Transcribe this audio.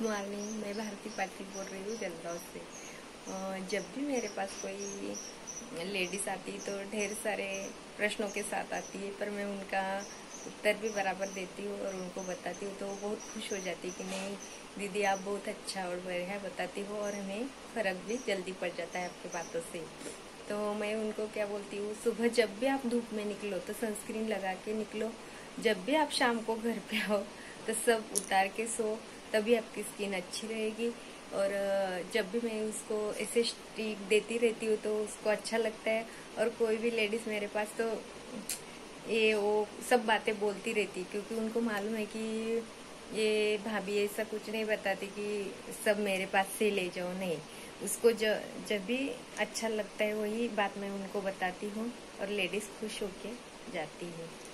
Morning. मैं भारती पाटिल बोल रही हूँ जलगांव से। जब भी मेरे पास कोई लेडीज आती तो ढेर सारे प्रश्नों के साथ आती है, पर मैं उनका उत्तर भी बराबर देती हूँ और उनको बताती हूँ तो वो बहुत खुश हो जाती है कि नहीं दीदी आप बहुत अच्छा और बढ़िया बताती हो और हमें फ़र्क भी जल्दी पड़ जाता है आपकी बातों से। तो मैं उनको क्या बोलती हूँ, सुबह जब भी आप धूप में निकलो तो सनस्क्रीन लगा के निकलो, जब भी आप शाम को घर पे आओ तो सब उतार के सो, तभी आपकी स्किन अच्छी रहेगी। और जब भी मैं उसको ऐसे स्टिक देती रहती हूँ तो उसको अच्छा लगता है। और कोई भी लेडीज मेरे पास तो ये वो सब बातें बोलती रहती, क्योंकि उनको मालूम है कि ये भाभी ऐसा कुछ नहीं बताती कि सब मेरे पास से ले जाओ, नहीं। उसको जब भी अच्छा लगता है वही बात मैं उनको बताती हूँ और लेडीज खुश होके जाती है।